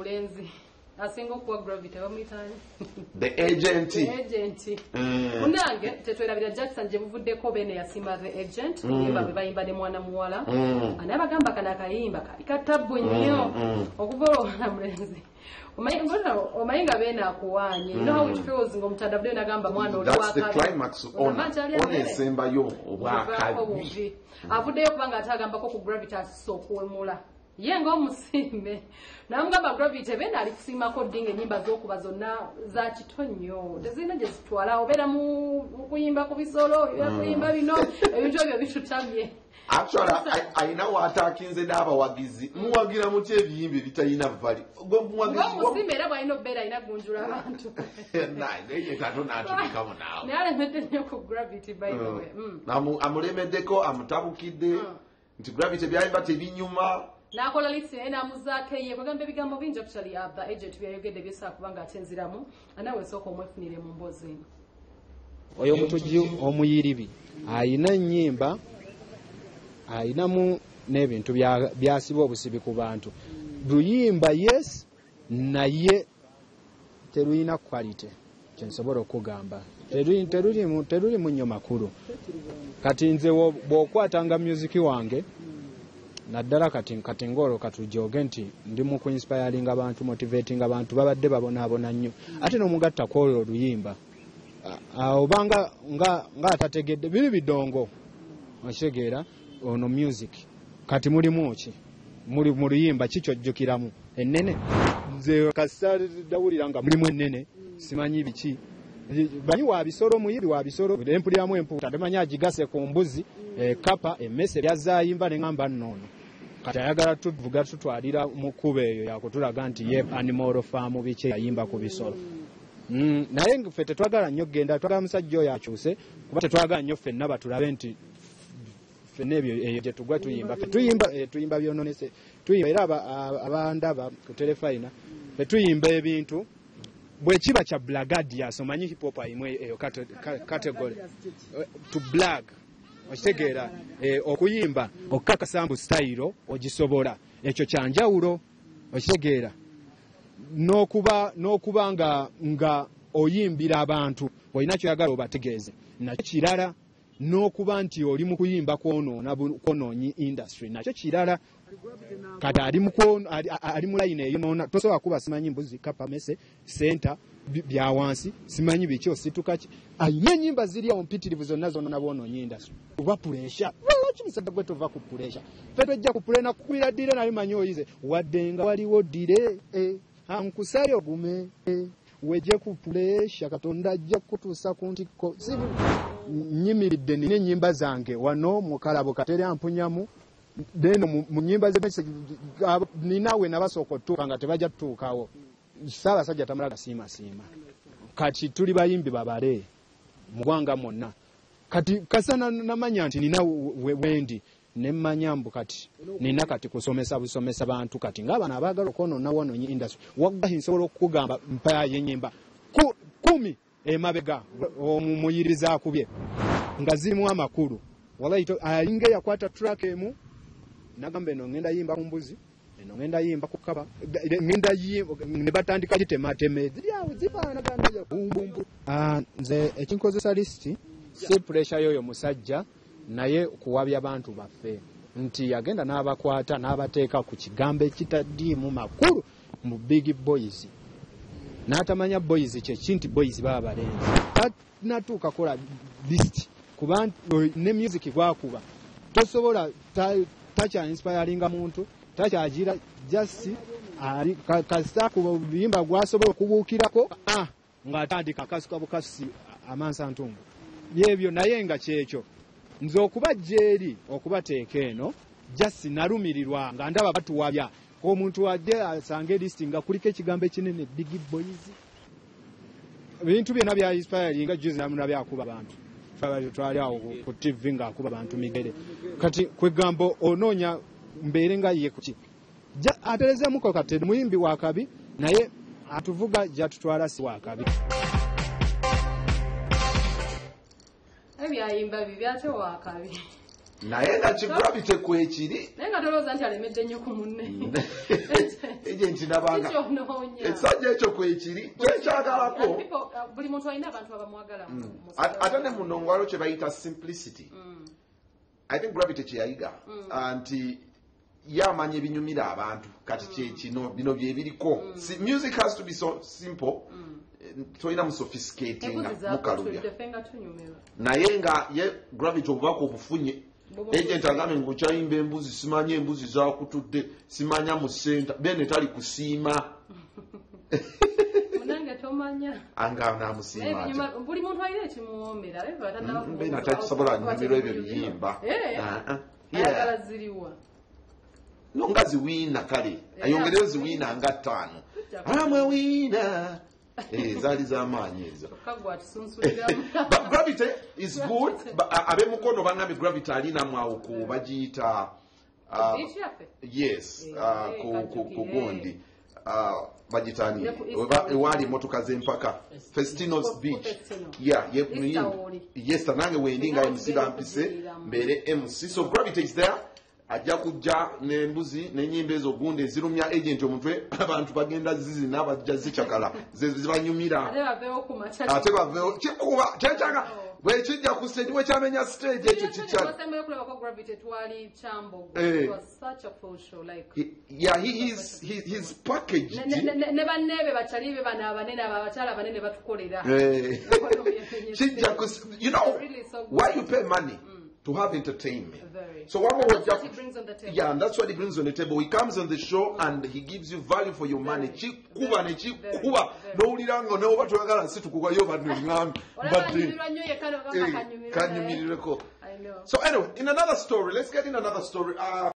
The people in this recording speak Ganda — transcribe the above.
mulenzi asinga okuwa gravity bamuyitani the agent munange tetwerabira Jackson gye buvuddeko bene yasimba the agent yemba bwe bayimba ne mwana muwala ani abagamba kana kayimba kali katabbu nnyo okuva na mulenzi omayinga bene akuwanye you know how it feels ngomutadabule nagamba mwana oli that's the climax on esembayo obwakabi avuddeyo kubanga atagambako ku gravity asookuwemula ye ng'omusimbe namugamba gravity bene ali kusiimako ddinga ennyimba z'okuba zonna za kito nnyo tezirina gye zitwala obeera mu kuyimba ku bisolo kuyimba bino ebintu ebyo bitutamye actually ayina watakinze n'abawagizi muwagira muti ebiyimbi bitalina vali ng'omusimbe era bw'alina obeera alina gunjula abantu naye Katonda atulikamu naawe naye alemedde nnyo ku gravity by the way amulemeddeko amutabukidde nti gravity byayimba tebinyuma nakola lisi enamuzaako ye kwegamba ebigambo bingi actually the agent byayogedde byesaa kubanga atenziramu anawe esooka omwefunire mu mboozi eno oyo omutujju omuyiribi ayina ennyimba ayinamu n'ebintu byasiba obusibi ku bantu luyimba yes naye teruyina quality kyensobola okugamba teruli mu nnyo makulu kati nze bw'okwatanga music wange naddala kati ngolo katujoge nti ndi mu kuinspiring abantu motivating abantu babadde babonaabona nnyo ate n'omugatta kwolwo oluyimba obanga nga atategedde biri bidongo okitegera ono music kati mulimu ki muli mu luyimba kikyojjukiramu ennene nze kasadawulira nga mulimu ennene simanyi biki banyi wa bisoro muyiri wa bisoro empuliramu empuuta temanya agigase ku mbuzi kapa emmese byazayimba ne ngamba nnono kati ayagala tuvuga tutwalira mu kkubo eyo yakutulaga nti ye animal farm biki yayimba ku bisolo naye ffe tetwagala nnyo genda twagala musajja oyo akyuse kuba tetwagala nnyo ffenna batulabe nti ffenna ebyo eyo gye tugwa tuyimba ffe tuyimba byononese tuyimba era abandaba ku telefayina ffe tuyimba ebintu bwe kiba kya blagadias omanyi hip hop ayimu eyo category to blag okitegeera okuyimba okukakasambu style ogisobola ekyo kyanjawulo okitegeera n'okuba nga oyimbira abantu olina kyoyagala obategeeze nakyo kirala n'okuba nti oli mu kuyimba kwonoonyi industry nakyo kirala kati ali mu layini eyo noona tosobola kuba simanyi mbuzi kapa mese senta bya wansi simanyi biki osituka ki ayina ennyimba ziri awo mpitirivu zonna zonna bwonoonyi industry oba puresha kimusajja gwe tova ku puresha ffe tojja ku purena kukwira ddire naye manyi oyize wadde nga waliwo ddire ankusale ogume weje ku puresha Katonda ajja kutuusa ku ntikko nyimiridde nina ennyimba zange wano mu kalabo katere ampunyamu deno mu nnyimba ze ninawe nabasooka otuuka nga tebajja tutuukawo Ssaabasajja Tamala siima kati tuli bayimbi babale mu ggwanga mwonna kati kasana namanya nti nina wendi nemmanya mbu kati nina kati busomesa bantu kati ng'abana abaagala okwonoona wonoonyi industry waggahi nsobola okukugamba mpaya y'ennyimba 10 emabega omuyiriza akubye nga zirimu amakulu walayito alinga yakwata track emu nagamba eno ngenda yimba ku mbuzi eno ngenda yimba ku kaba ngenda yimba ne batandika gitemateme ziryawo zifaanagana bumbumbu nze ekinkozesa listi si pressure yoyo musajja naye kuwabya abantu baffe nti yagenda n'abakwata n'abateeka ku kigambo ekitaddiimu makulu mu big boys n'atamanya boys kyekinti boys baba balenzi natuuka kola list kuba ne music gwakuba tosobola takya inspiringa muntu takyagira just ali kasita ku biyimba gwasobola okubuukirako ng'atandika kasuka bukasi amansa ntungu byebyo naye nga kyekyo nze okubajja eri okubateeka eno just nalumirirwa nga ndaba batuwabya omuntu wadde asanga listi nga kuliko ekigambo ekinene big boys ebintu byonna bya inspiringa juzi namuna byakuba abantu twali awo ku TV ng'akuba abantu migere kati kwegambo onoonya mbeere nga ye kuki aterezeemuko kati muyimbi wa kabi naye atuvuga jatutwala si wa kabi ebyayimba bibyate wa kabi naye nga kigulabite kwekiri naye nga tolowooza nti alemedde nnyo ku munne agent nabanga Kikyonoonya. ekisajja ekyo kwekiri kyekyagalako Buli muntu alina abantu abamwagala ate ne muno ngwalo kye bayita simplicity. I think Gravity kyeyayiga nti yamanya ebinyumira abantu kati kyekino bino byebiriko. Music has to be so simple. Toyina mu sophisticating mukalubya naye nga ye Gravity obubaka obufunye agent agambe ngukyayimba embuzi simanye embuzi zakutudde simanya mu center bene tali kusiima munange tomanya anga namusiima buli muntu alina ekimuwoomera bene takisobola nyumirwa ebyo biyimba ayagala ziriwa no nga ziwiina kale ayongereyo ziwiina nga 5 amwe wiina zaali z'amaanyi ezo. But Gravity is good. Abemukono bangambe Gravity alina mwawuku bagiyita yes ku gundi bagitani ewali motoka z'empaka Festino's Beach. Yes nange wendi nga MC bampise mbere MC. So Gravity is there. Ajja kujja n'embuzi n'ennyimba ezo gundi ezirumya agent omutwe abantu bagenda zizina bajja zikyakala zibanyumira ate baveewo kikuba kyekyanga bwekijja ku stage bwekyamenya stage ekyo kikyali he's packaged ne banneebe bakyalibe bano abanene abakyala abanene batukolera kijja ku you know why you pay money to have entertainment. So one more that's what he brings on the table. Yeah, and that's what he brings on the table. He comes on the show and he gives you value for your money. Chikuba ne chikuba no ulirango no watu wagala situkuwa yo badu ngambi but kanyumireko. So anyway, in another story, let's get in another story.